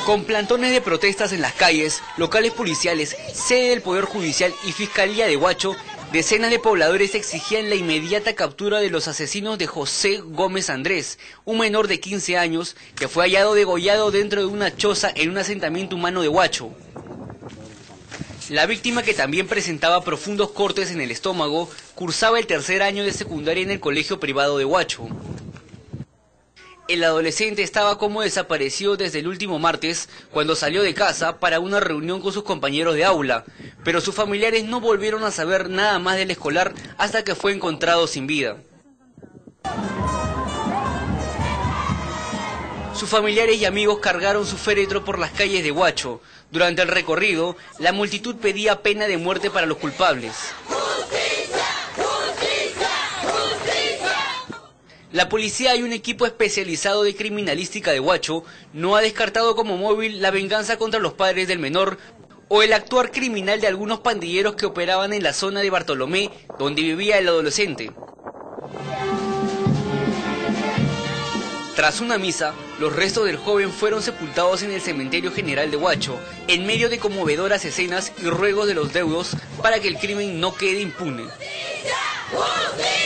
Con plantones de protestas en las calles, locales policiales, sede del Poder Judicial y Fiscalía de Huacho, decenas de pobladores exigían la inmediata captura de los asesinos de José Gómez Andrés, un menor de 15 años que fue hallado degollado dentro de una choza en un asentamiento humano de Huacho. La víctima, que también presentaba profundos cortes en el estómago, cursaba el tercer año de secundaria en el colegio privado de Huacho. El adolescente estaba como desaparecido desde el último martes, cuando salió de casa para una reunión con sus compañeros de aula, pero sus familiares no volvieron a saber nada más del escolar hasta que fue encontrado sin vida. Sus familiares y amigos cargaron su féretro por las calles de Huacho. Durante el recorrido, la multitud pedía pena de muerte para los culpables. La policía y un equipo especializado de criminalística de Huacho no ha descartado como móvil la venganza contra los padres del menor o el actuar criminal de algunos pandilleros que operaban en la zona de Bartolomé, donde vivía el adolescente. Tras una misa, los restos del joven fueron sepultados en el cementerio general de Huacho, en medio de conmovedoras escenas y ruegos de los deudos para que el crimen no quede impune.